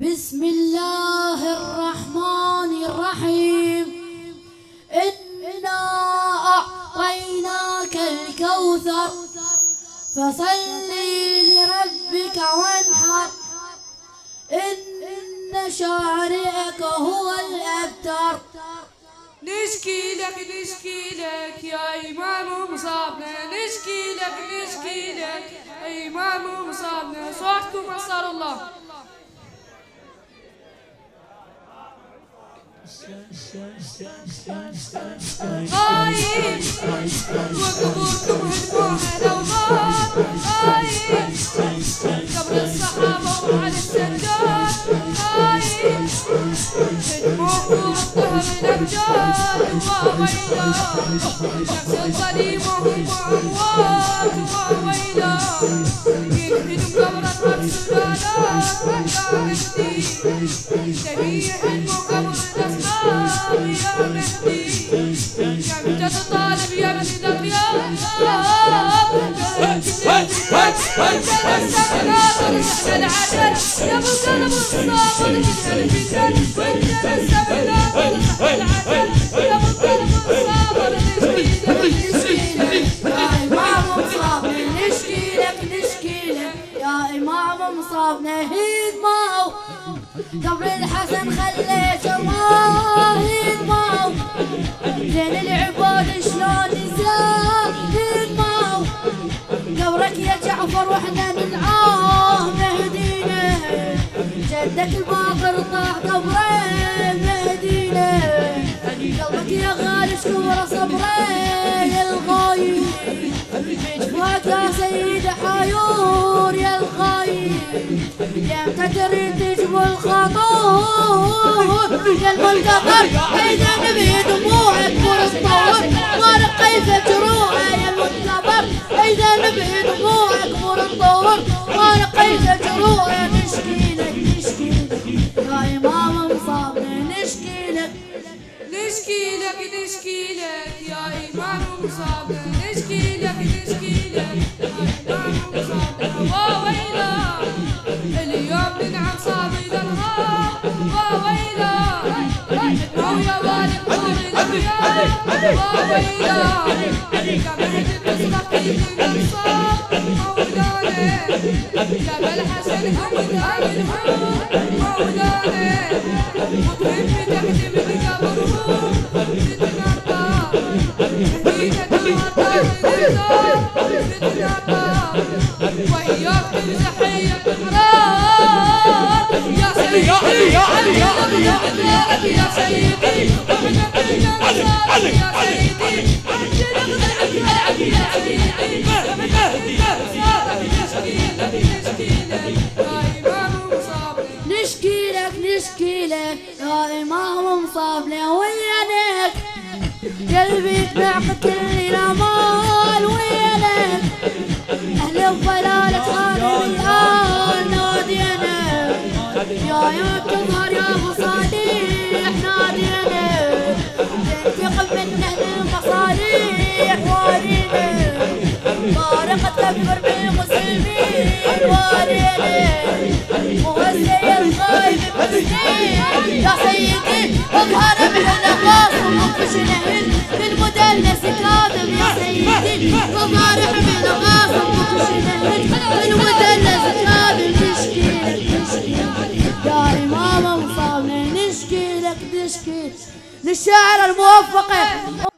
بسم الله الرحمن الرحيم. إنا أعطيناك الكوثر فصل لربك وانحر إن شارعك هو الأبتر. نشكي لك يا إمام مصابنا، نشكي لك يا إمام مصابنا. صوتكم أسأل الله. غايب وقبوركم هدموها الأوغاد، غايب قبر الصحابة وعلى السجاد، غايب هدموكم الظهر الأبجاد. وويلا نفس الظليم وهم أموات، وويلا يدفنوا قبر الرب سلالات. ويا مهدي تبي يهدموا قبر الأصحاب يا مهدي، يا بنت الطالب يا بنت الغياب. يا ابو قلب الصابر يجعل الفتن، وانت السبلات العسل. يا ابو قلب الصابر يا إمام مصابنا نشكي لك يا إمام مصابنا. هيد ماو قبل الحسن خليته هيد ماو زين العباد شلون نزاه. هيد ماو قبرك يا جعفر واحنا نلعاه مهدينا، جدك الباقر طاح قبره مهدينا. قلبك يا غالي شكوره صبره يا الغايب، بجفاك يا سيد حيور يا الغايب. يا تدري تجبو الخطور يا المنتظر، إذا نبي دموعك مرطور ورقيت جروحه يا المنتظر. إذا نبي دموعك مرطور ورقيت جروحه. نشكي لك يا إمام مصابنا، نشكي لك يا إمام مصابنا، نشكي لك يا إمام مصابنا. وويلا اليوم ننعم صابي للغار، وويلا نو يا والي قبور الأبيار. وويلا كمهد المستقيم الأنصار مولانا، جبل حسن همدان الهموم مولانا. مطرب بتخدم بقبرهم تتنطى، مدينة المطار تتنطى. وياك تمسحية الحرار يا سيدي يا سيدي يا سيدي. نشكي لك يا إمام مصابنا. وينك قلبي تبعك كل الأمال، وينك أهل الضلالة خانوا الآن نادينا. يا تظهر يا أبو صالح نادينا، تنتقم من أهل المصالح وارينا. فارقت كفر بالمسلمين وارينا، مغزي الغايب مسكين يا سيدي. اظهر بحلقات ومطفش نهل بالمدلس كاظم يا سيدي. اظهر بحلقات ومطفش نهل بالمدلس كاظم. نشكي لك يا إمام مصابنا، نشكي لك للشاعر الموفق